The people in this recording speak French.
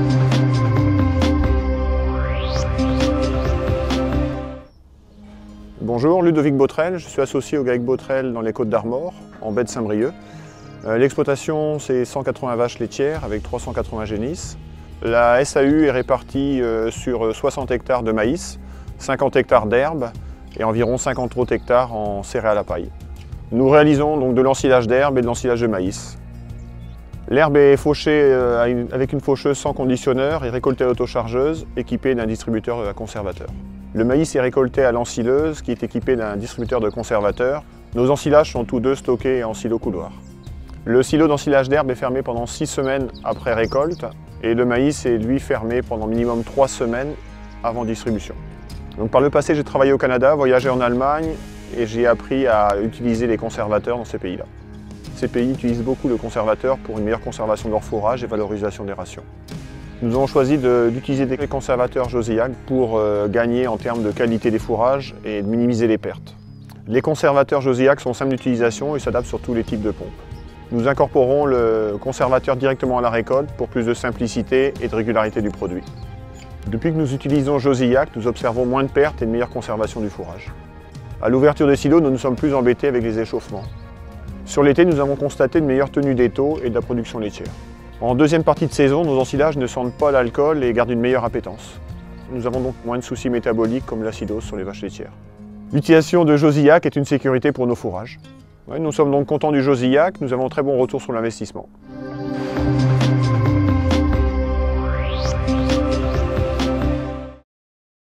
Bonjour, Ludovic Botrel, je suis associé au GAEC Botrel dans les Côtes-d'Armor, en baie de Saint-Brieuc. L'exploitation, c'est 180 vaches laitières avec 380 génisses. La SAU est répartie sur 60 hectares de maïs, 50 hectares d'herbe et environ 50 autres hectares en céréales à paille. Nous réalisons donc de l'ensilage d'herbe et de l'ensilage de maïs. L'herbe est fauchée avec une faucheuse sans conditionneur et récoltée à l'autochargeuse, équipée d'un distributeur conservateur. Le maïs est récolté à l'ensileuse qui est équipée d'un distributeur de conservateur. Nos ensilages sont tous deux stockés en silo couloir. Le silo d'ensilage d'herbe est fermé pendant 6 semaines après récolte et le maïs est lui fermé pendant minimum 3 semaines avant distribution. Donc, par le passé, j'ai travaillé au Canada, voyagé en Allemagne et j'ai appris à utiliser les conservateurs dans ces pays-là. Ces pays utilisent beaucoup le conservateur pour une meilleure conservation de leur fourrage et valorisation des rations. Nous avons choisi d'utiliser des conservateurs Josiac pour gagner en termes de qualité des fourrages et de minimiser les pertes. Les conservateurs Josiac sont simples d'utilisation et s'adaptent sur tous les types de pompes. Nous incorporons le conservateur directement à la récolte pour plus de simplicité et de régularité du produit. Depuis que nous utilisons Josiac, nous observons moins de pertes et une meilleure conservation du fourrage. À l'ouverture des silos, nous ne sommes plus embêtés avec les échauffements. Sur l'été, nous avons constaté une meilleure tenue des taux et de la production laitière. En deuxième partie de saison, nos ensilages ne sentent pas l'alcool et gardent une meilleure appétence. Nous avons donc moins de soucis métaboliques comme l'acidose sur les vaches laitières. L'utilisation de Josiac est une sécurité pour nos fourrages. Nous sommes donc contents du Josiac, nous avons un très bon retour sur l'investissement.